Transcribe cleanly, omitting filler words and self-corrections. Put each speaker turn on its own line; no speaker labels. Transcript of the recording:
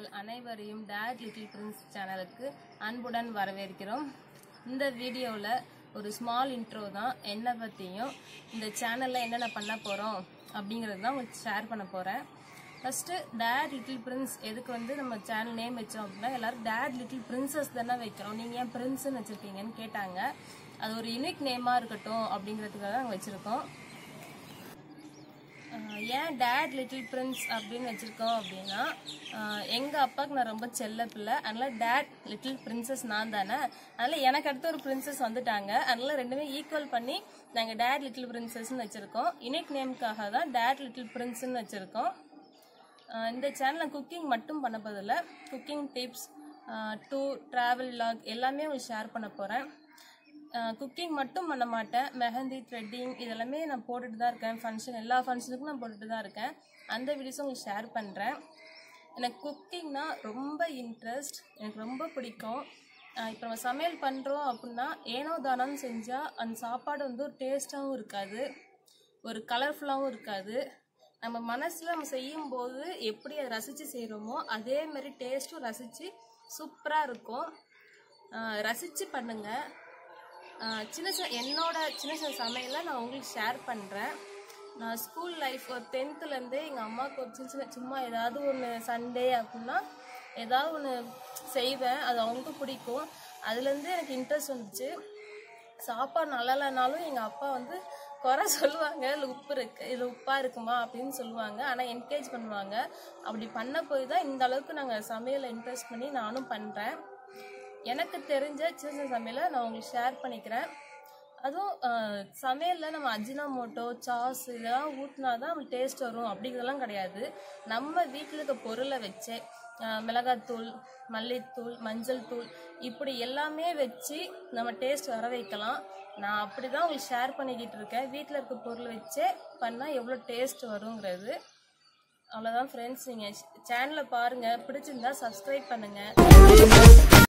உங்கள் அனைவரையும் dad little Prince சேனலுக்கு அன்புடன் வரவேற்கிறோம். இந்த வீடியோவில் ஒரு ஸ்மால் இன்ட்ரோ தான், என்னை பற்றியும் இந்த சேனலில் என்னென்ன பண்ண போகிறோம் அப்படிங்கிறது தான் உங்களுக்கு ஷேர் பண்ண போகிறேன். ஃபஸ்ட்டு டாட் லிட்டில் பிரின்ஸ் எதுக்கு நம்ம சேனல் நேம் வச்சோம் அப்படின்னா, எல்லோரும் டாட் லிட்டில் பிரின்சஸ் தானே வைக்கிறோம், நீங்கள் ஏன் பிரின்ஸ்ன்னு வச்சுருக்கீங்கன்னு கேட்டாங்க. அது ஒரு யூனிக் நேமாக இருக்கட்டும் அப்படிங்கிறதுக்காக நாங்கள் வச்சுருக்கோம். ஏன் டாட் லிட்டில் பிரின்ஸ் அப்படின்னு வச்சுருக்கோம் அப்படின்னா, எங்கள் அப்பாவுக்கு நான் ரொம்ப செல்ல பிள்ளை, அதனால் டாட் லிட்டில் பிரின்சஸ் நான் தானே, அதனால் எனக்கு அடுத்து ஒரு பிரின்சஸ் வந்துட்டாங்க. அதனால் ரெண்டுமே ஈக்குவல் பண்ணி நாங்கள் டாட் லிட்டில் பிரின்சஸ்ன்னு வச்சுருக்கோம். யூனிக் நேமுக்காக தான் டாட் லிட்டில் பிரின்ஸ்ன்னு வச்சுருக்கோம். இந்த சேனலில் குக்கிங் மட்டும் பண்ண பதில்லை, cooking tips, tour, travel vlog எல்லாமே உங்களுக்கு ஷேர் பண்ண போகிறேன். குக்கிங் மட்டும் பண்ண மாட்டேன், மெஹந்தி, த்ரெட்டிங் இதெல்லாமே நான் போட்டுட்டு தான் இருக்கேன். ஃபங்க்ஷன் எல்லா ஃபங்க்ஷனுக்கும் நான் போட்டுட்டு தான் இருக்கேன். அந்த வீடியோஸும் உங்களுக்கு ஷேர் பண்ணுறேன். எனக்கு குக்கிங்னா ரொம்ப இன்ட்ரெஸ்ட், எனக்கு ரொம்ப பிடிக்கும். இப்போ நம்ம சமையல் பண்ணுறோம் அப்படின்னா ஏனோ தானோன்னு செஞ்சால் அந்த சாப்பாடு ஒரு டேஸ்ட்டாகவும் இருக்காது, ஒரு கலர்ஃபுல்லாகவும் இருக்காது. நம்ம மனசில் நம்ம செய்யும்போது எப்படி அதை ரசித்து செய்கிறோமோ அதே மாதிரி டேஸ்ட்டும் ரசித்து சூப்பராக இருக்கும். ரசித்து பண்ணுங்கள். என்னோட சின்ன சின்ன சமையலை நான் உங்களுக்கு ஷேர் பண்ணுறேன். நான் ஸ்கூல் லைஃப் ஒரு 10th எங்கள் அம்மாவுக்கு ஒரு சின்ன சும்மா ஏதாவது ஒன்று சண்டே அப்படின்னா ஏதாவது ஒன்று செய்வேன், அது அவங்களுக்கும் பிடிக்கும். அதுலேருந்து எனக்கு இன்ட்ரெஸ்ட் வந்துச்சு. சாப்பாடு நல்லா இல்லைனாலும் எங்கள் அப்பா குறை சொல்லுவாங்க, இதில் உப்பாக இருக்குமா அப்படின்னு சொல்லுவாங்க. ஆனால் என்கரேஜ் பண்ணுவாங்க. அப்படி பண்ண போய் தான் இந்த அளவுக்கு நாங்கள் சமையலை இன்ட்ரெஸ்ட் பண்ணி நானும் பண்ணுறேன். எனக்கு தெரிஞ்ச சின்ன சின்ன சமையலை நான் உங்களுக்கு ஷேர் பண்ணிக்கிறேன். அதுவும் சமையலில் நம்ம அஜினோமோட்டோ, சாஸ் இதெல்லாம் ஊற்றினா தான் நம்மளுக்கு டேஸ்ட் வரும் அப்படிங்கிறதெல்லாம் கிடையாது. நம்ம வீட்டில் இருக்க பொருளை வச்சே மிளகாத்தூள், மல்லித்தூள், மஞ்சள் தூள் இப்படி எல்லாமே வச்சு நம்ம டேஸ்ட் வர வைக்கலாம். நான் அப்படி தான் உங்களுக்கு ஷேர் பண்ணிக்கிட்டு இருக்கேன். வீட்டில் இருக்க பொருள் வச்சே பண்ணால் எவ்வளோ டேஸ்ட் வருங்கிறது. அவ்வளோதான் ஃப்ரெண்ட்ஸ். நீங்கள் சேனலை பாருங்கள், பிடிச்சிருந்தா சப்ஸ்கிரைப் பண்ணுங்கள்.